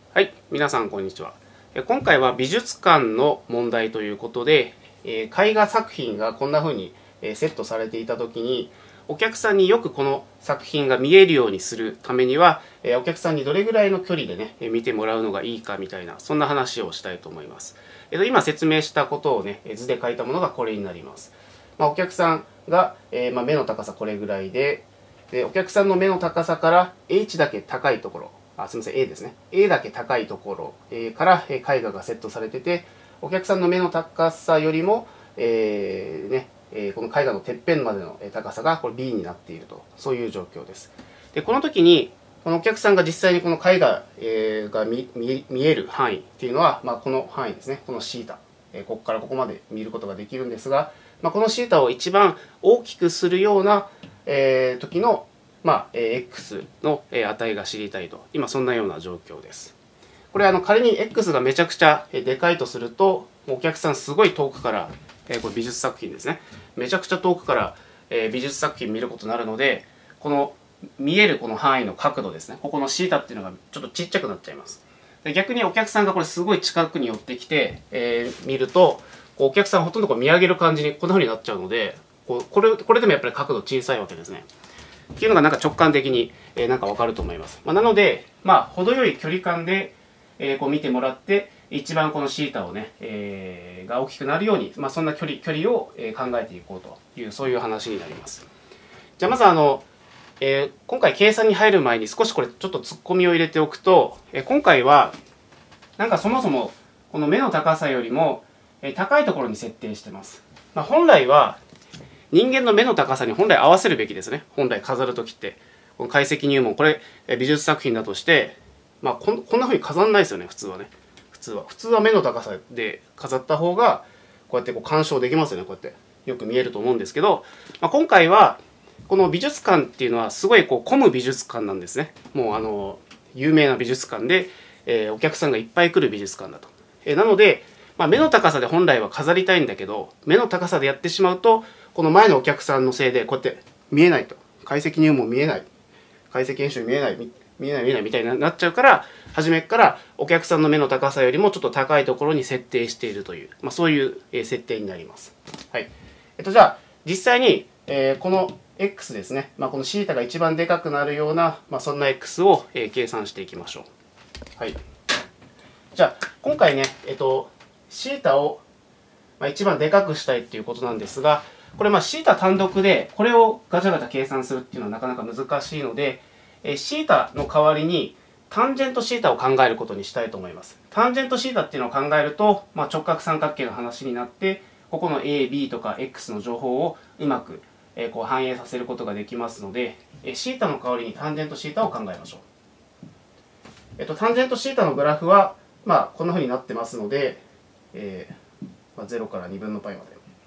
はい、皆さんこんにちは。今回は美術館の問題ということで、絵画作品がこんな風にセットされていた時に、お客さんによくこの作品が見えるようにするためには、お客さんにどれぐらいの距離でね、見てもらうのがいいかみたいな、そんな話をしたいと思います。今説明したことをね、図で書いたものがこれになります。お客さんが、目の高さこれぐらいで、お客さんの目の高さから H だけ高いところ、すみません、A ですね。A だけ高いところから絵画がセットされてて、お客さんの目の高さよりも、この絵画のてっぺんまでの高さがこれ B になっていると、そういう状況です。で、この時に、このお客さんが実際にこの絵画が見える範囲っていうのは、この範囲ですね。このシータ。ここからここまで見ることができるんですが、このシータを一番大きくするような時のX の値が知りたいと、今そんなような状況です。これ仮に X がめちゃくちゃでかいとすると、お客さんすごい遠くから、これ美術作品ですね、めちゃくちゃ遠くから美術作品見ることになるので、この見えるこの範囲の角度ですね、ここのシータっていうのがちょっとちっちゃくなっちゃいます。で、逆にお客さんがこれすごい近くに寄ってきて、見ると、お客さんほとんど見上げる感じにこんな風になっちゃうので、これでもやっぱり角度小さいわけですね。っていうのがなんか直感的になんかわかると思います。なので、程よい距離感でこう見てもらって、一番このシータをね、が大きくなるように、そんな距離を考えていこうという、そういう話になります。じゃあまず今回計算に入る前に少しこれちょっとツッコミを入れておくと、今回はなんかそもそもこの目の高さよりも高いところに設定してます。本来は人間の目の高さに本来合わせるべきですね。本来飾るときって。この解析入門、これ美術作品だとして、こんな風に飾んないですよね、普通はね。普通は目の高さで飾った方が、こうやって鑑賞できますよね、こうやって。よく見えると思うんですけど、今回は、この美術館っていうのはすごい混む美術館なんですね。もう有名な美術館で、お客さんがいっぱい来る美術館だと。なので、目の高さで本来は飾りたいんだけど、目の高さでやってしまうと、この前のお客さんのせいでこうやって見えないと。解析入門見えない。解析演習見えないみたいになっちゃうから、初めからお客さんの目の高さよりもちょっと高いところに設定しているという、そういう設定になります。はい。じゃあ、実際に、この X ですね。このシータが一番でかくなるような、そんな X を計算していきましょう。はい。じゃあ、今回ね、シータを一番でかくしたいっていうことなんですが、これシータ単独でこれをガチャガチャ計算するっていうのはなかなか難しいので、シータの代わりにタンジェントシータを考えることにしたいと思います。タンジェントシータっていうのを考えると、直角三角形の話になって、ここの A、B とか X の情報をうまくこう反映させることができますので、シータの代わりにタンジェントシータを考えましょう。タンジェントシータのグラフは、こんな風になってますので、0から2分の π ま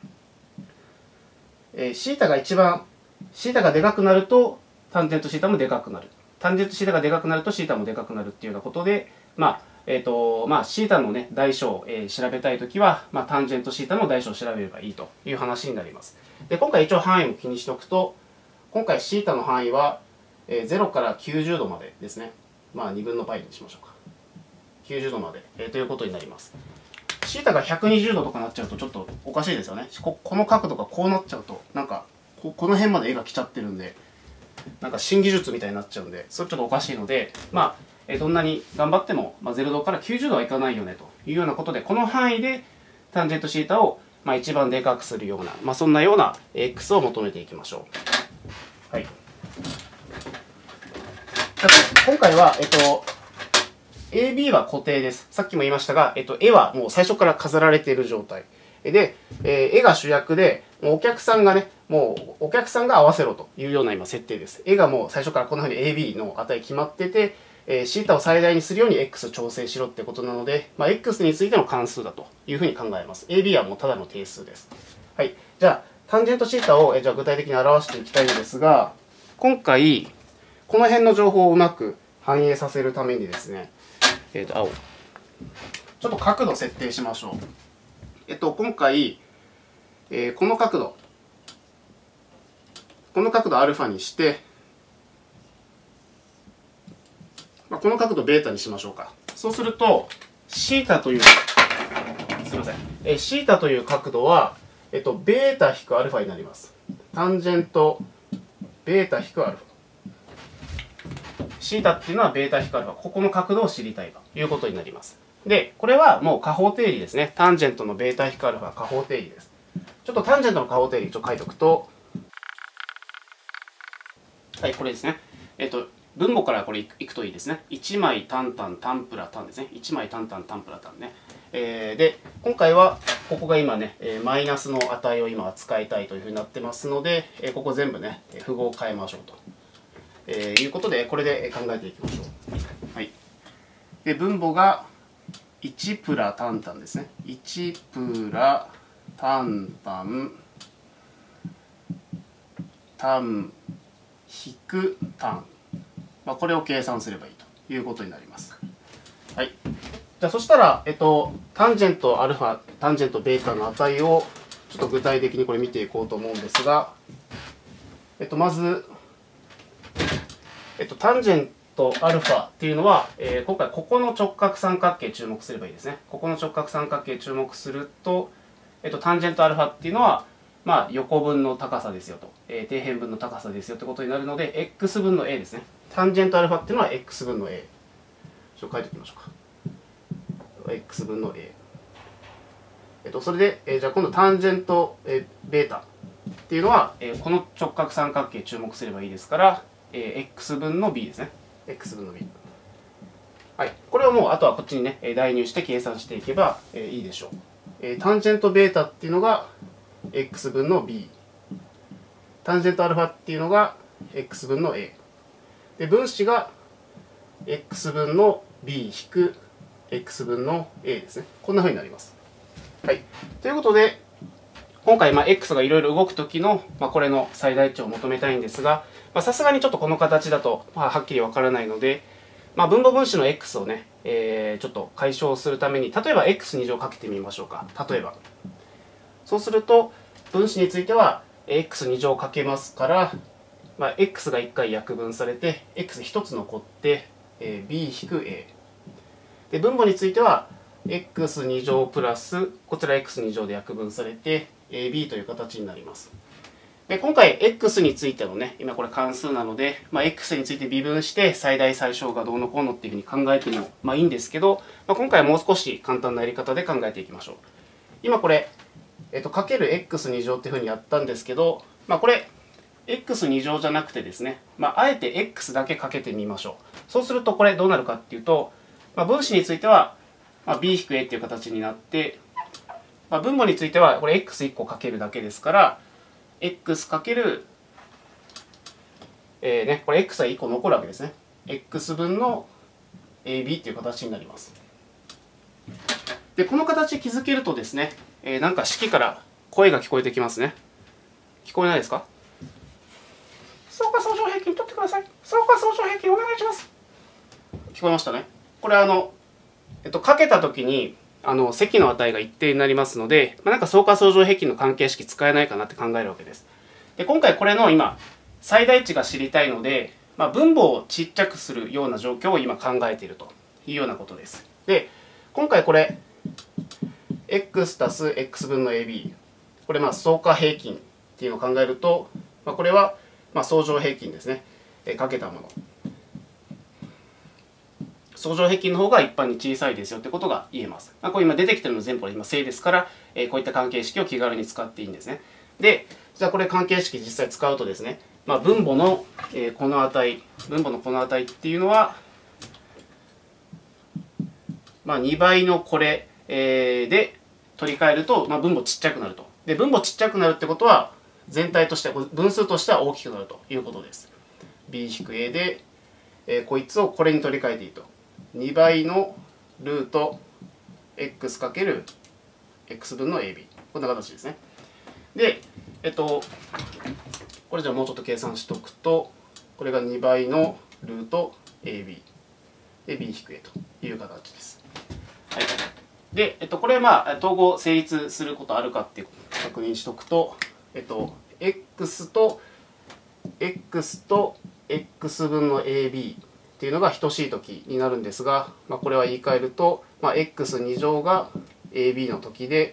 で。シータがシータがでかくなると、タンジェントシータもでかくなる。タンジェントシータがでかくなると、シータもでかくなるっていうようなことで、シータのね、大小を調べたいときは、タンジェントシータの大小を調べればいいという話になります。で、今回一応範囲も気にしておくと、今回シータの範囲は、0から90度までですね。2分の π にしましょうか。90度まで、ということになります。シータが120度とかなっちゃうとちょっとおかしいですよね。この角度がこうなっちゃうと、なんかこの辺まで絵が来ちゃってるんで、なんか新技術みたいになっちゃうんで、それちょっとおかしいので、どんなに頑張っても、0度から90度はいかないよねというようなことで、この範囲でタンジェントシータを一番でかくするような、そんなような X を求めていきましょう。はい。今回は、AB は固定です。さっきも言いましたが、絵はもう最初から飾られている状態。で、絵が主役で、お客さんがね、もうお客さんが合わせろというような今設定です。絵がもう最初からこんな風に AB の値決まってて、シータを最大にするように X を調整しろってことなので、X についての関数だというふうに考えます。AB はもうただの定数です。はい。じゃあ、タンジェントシータをじゃあ具体的に表していきたいんですが、今回、この辺の情報をうまく反映させるためにですね、青。ちょっと角度設定しましょう。今回、この角度αにして、この角度βにしましょうか。 そうすると、θ という、すみません。θ という角度は、β-αになります。タンジェント β-α。θ っていうのは β-α。ここの角度を知りたいということになります。で、これはもう加法定理ですね。タンジェントの β-α は加法定理です。ちょっとタンジェントの加法定理書いておくと、はい、これですね。分母からこれいくといいですね。1枚タンタンタンプラタンですね。1枚タンタンタンプラタンね。で、今回はここが今ね、マイナスの値を今扱いたいというふうになってますので、ここ全部ね、符号を変えましょうと、いうことで、これで考えていきましょう。はい。で、分母が1プラタンタンですね。1プラタンタンタン引くタン。これを計算すればいいということになります。はい。じゃあそしたら、タンジェントアルファ、タンジェントベータの値をちょっと具体的にこれ見ていこうと思うんですが、まず、タンジェントアルファっていうのは、今回ここの直角三角形注目すればいいですね。ここの直角三角形注目すると、タンジェントアルファっていうのは、横分の高さですよと、底辺分の高さですよってことになるので、x 分の a ですね。タンジェントアルファっていうのは x 分の a。ちょっと書いておきましょうか。x 分の a。それで、じゃあ今度タンジェント、ベータっていうのは、この直角三角形注目すればいいですから、x 分の b ですね。x 分の b。はい。これをもう、あとはこっちにね、代入して計算していけば、いいでしょう。タンジェントベータっていうのが、x 分の b。タンジェントアルファっていうのが x 分の a。で、分子が x 分の b 引く x 分の a ですね。こんな風になります。はい。ということで、今回、x がいろいろ動くときの、これの最大値を求めたいんですが、さすがにちょっとこの形だと、はっきりわからないので、分母分子の x をね、ちょっと解消するために、例えば x2 乗かけてみましょうか。例えば。そうすると、分子については x2 乗かけますから、x が1回約分されて、x1 つ残って、b-a。で、分母については、x2 乗プラス、こちら x2 乗で約分されて、b という形になります。で、今回 x についてのね、今これ関数なので、x について微分して、最大最小がどうのこうのっていうふうに考えても、いいんですけど、今回はもう少し簡単なやり方で考えていきましょう。今これ、かける x2 乗っていうふうにやったんですけど、これ、x2 乗じゃなくてですね、あえて x だけかけてみましょう。そうするとこれどうなるかっていうと、分子については、b-a っていう形になって、分母についてはこれ x1 個かけるだけですから、x かける、これ x は1個残るわけですね。x 分の ab っていう形になります。で、この形気づけるとですね、なんか式から声が聞こえてきますね。聞こえないですか？相加相乗平均取ってください。相加相乗平均お願いします。聞こえましたね。これかけたときに積の値が一定になりますので、なんか相加相乗平均の関係式使えないかなって考えるわけです。で、今回これの今最大値が知りたいので、分母をちっちゃくするような状況を今考えているというようなことです。で、今回これ x たす x 分の ab、 これ相加平均っていうのを考えると、これは相乗平均ですね、かけたもの。相乗平均の方が一般に小さいですよってことが言えます。これ今出てきてるの全部今正ですから、こういった関係式を気軽に使っていいんですね。で、じゃあこれ関係式実際使うとですね、分母のこの値、分母のこの値っていうのは、2倍のこれで取り替えると、分母ちっちゃくなると。で、分母ちっちゃくなるってことは、全体としては、分数としては大きくなるということです。b-a で、こいつをこれに取り替えていいと。2倍のルート x かける x 分の ab。こんな形ですね。で、これじゃあもうちょっと計算しておくと、これが2倍のルート ab。で、b-a という形です。はい。で、これ統合成立することあるかっていう確認しておくと、x と x 分の ab っていうのが等しい時になるんですが、これは言い換えると、x2 乗が ab の時で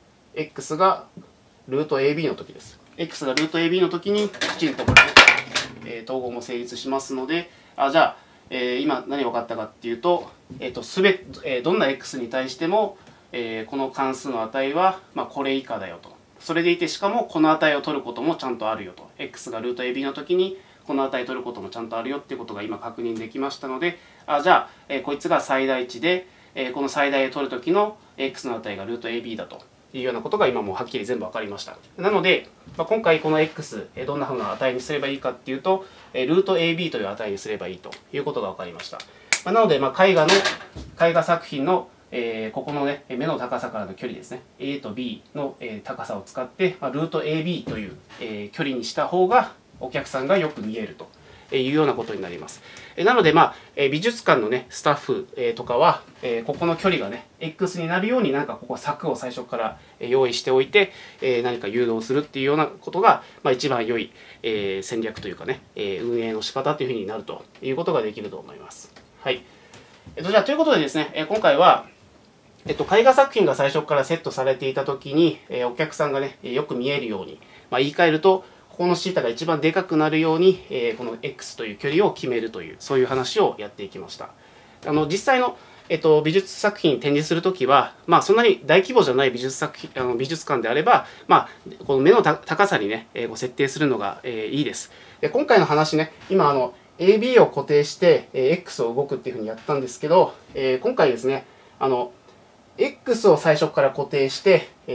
x がルート ab の時です。x がルート ab の時にきちんとこれ、統合も成立しますので、じゃあ、今何分かったかっていうと、どんな x に対しても、この関数の値は、これ以下だよと。それでいてしかもこの値を取ることもちゃんとあるよと。x がルート ab の時にこの値取ることもちゃんとあるよっていうことが今確認できましたので、じゃあ、こいつが最大値で、この最大を取る時の x の値がルート ab だというようなことが今もうはっきり全部分かりました。なので、今回この x どんなふうな値にすればいいかっていうと、ルート ab という値にすればいいということが分かりました。なので、絵画作品のここのね、目の高さからの距離ですね。A と B の高さを使って、ルート AB という距離にした方がお客さんがよく見えるというようなことになります。なので、美術館のね、スタッフとかは、ここの距離がね、X になるようにここ柵を最初から用意しておいて、何か誘導するっていうようなことが、一番良い戦略というかね、運営の仕方というふうになるということができると思います。はい。じゃあ、ということでですね、今回は、絵画作品が最初からセットされていたときに、お客さんがね、よく見えるように、言い換えると、ここのθが一番でかくなるように、この x という距離を決めるという、そういう話をやっていきました。実際の、美術作品展示するときは、そんなに大規模じゃない美術館であれば、この目の高さにね、設定するのが、いいです。で、今回の話ね、今AB を固定して、x を動くっていうふうにやったんですけど、今回ですね、x を最初から固定して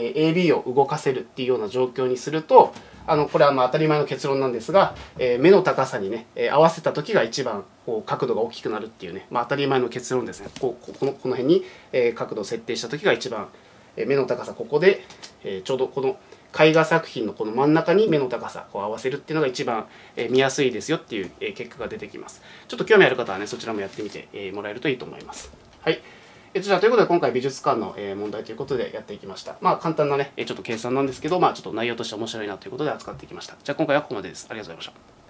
AB を動かせるっていうような状況にすると、これは当たり前の結論なんですが、目の高さにね、合わせた時が一番角度が大きくなるっていうね、当たり前の結論ですね。この辺に角度を設定した時が一番目の高さ、ここでちょうどこの絵画作品のこの真ん中に目の高さを合わせるっていうのが一番見やすいですよっていう結果が出てきます。ちょっと興味ある方はね、そちらもやってみてもらえるといいと思います。はい。じゃあということで今回美術館の問題ということでやっていきました。簡単なね、ちょっと計算なんですけど、ちょっと内容として面白いなということで扱っていきました。じゃあ今回はここまでです。ありがとうございました。